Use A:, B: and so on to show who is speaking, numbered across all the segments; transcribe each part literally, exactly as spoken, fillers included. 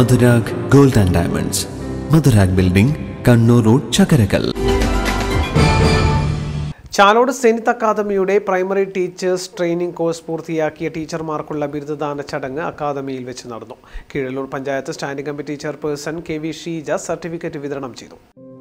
A: Madhurag gold and diamonds, Madhurag building, Kannur road, Chakarakal.
B: Chalode Zenith അക്കാദമിയുടെ primary teachers training course പൂർത്തിയാക്കിയ ടീച്ചർമാർക്കുള്ള ബിരുദദാന ചടങ്ങ് അക്കാദമിയിൽ വെച്ച് നടന്നു. കീഴല്ലൂർ panchayat standing committee chairperson K V Sheeja certificate വിതരണം ചെയ്തു.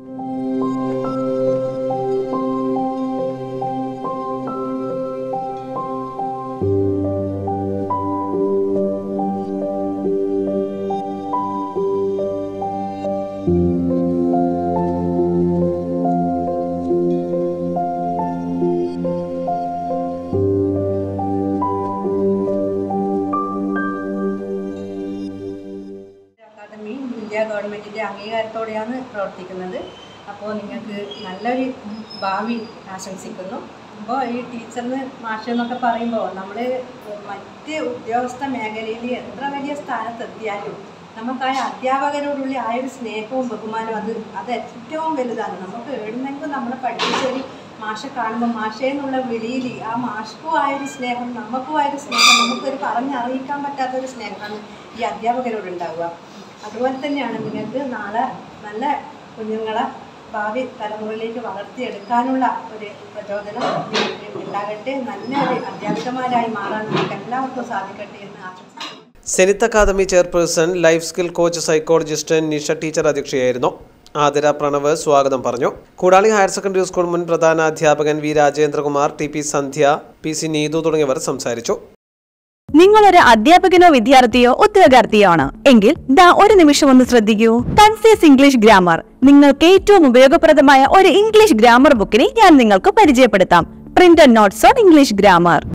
C: ഇന്ത്യ ഗവൺമെൻറ്റിൻ്റെ അംഗീകാരത്തോടെയാണ് പ്രവർത്തിക്കുന്നത്. അപ്പോൾ നിങ്ങൾക്ക് നല്ലൊരു ഭാവി ആശംസിക്കുന്നു. അപ്പോൾ ഈ ടീച്ചറിന് മാഷ് എന്നൊക്കെ പറയുമ്പോൾ നമ്മൾ മറ്റ് ഉദ്യോഗസ്ഥ മേഖലയിൽ എത്ര വലിയ സ്ഥാനത്തെത്തിയാലും നമുക്കായ അധ്യാപകരോടുള്ള ആ ഒരു സ്നേഹവും ബഹുമാനവും അത് അത് ഏറ്റവും വലുതാണ്. നമുക്ക് എവിടുന്നെങ്കിലും നമ്മളെ പഠിപ്പിച്ചൊരു മാഷെ കാണുമ്പോൾ മാഷേ എന്നുള്ള വിളിയിൽ ആ മാഷ്ക്കും ആയൊരു സ്നേഹം നമുക്കും ആയൊരു സ്നേഹം നമുക്കൊരു പറഞ്ഞറിയിക്കാൻ പറ്റാത്തൊരു സ്നേഹമാണ് ഈ അധ്യാപകരോടുണ്ടാവുക. അതുപോലെ തന്നെയാണ് നിങ്ങൾക്ക് നാളെ നല്ല കുഞ്ഞുങ്ങളെ ഭാവി തലമുറയിലേക്ക് വളർത്തിയെടുക്കാനുള്ള ഒരു പ്രചോദനം നിങ്ങൾക്ക് ഉണ്ടാകട്ടെ. നല്ലൊരു അധ്യാപികമാരായി മാറാൻ നിങ്ങൾക്ക് എല്ലാവർക്കും സാധിക്കട്ടെ എന്ന് ആശംസിക്കുന്നു.
B: Zenith academy chairperson life skill coach psychologist Nisha teacher അധ്യക്ഷയായിരുന്നു. ആതിര പ്രണവ് സ്വാഗതം പറഞ്ഞു. കൂടാളി ഹയർ സെക്കൻഡറി സ്കൂൾ മുൻ പ്രധാന അധ്യാപകൻ V Rajendrakumar, T P Sandhya, P C Neethu തുടങ്ങിയവർ സംസാരിച്ചു.
D: നിങ്ങളൊരു അധ്യാപകനോ വിദ്യാർത്ഥിയോ ഉദ്യോഗാർത്ഥിയോ ആണ് എങ്കിൽ ദാ ഒരു നിമിഷം ഒന്ന് ശ്രദ്ധിക്കൂ. കൺസീസ് ഇംഗ്ലീഷ് ഗ്രാമർ, നിങ്ങൾക്ക് ഏറ്റവും ഉപയോഗപ്രദമായ ഒരു ഇംഗ്ലീഷ് ഗ്രാമർ ബുക്കിനെ ഞാൻ നിങ്ങൾക്ക് പരിചയപ്പെടുത്താം. Printed notes on English grammar.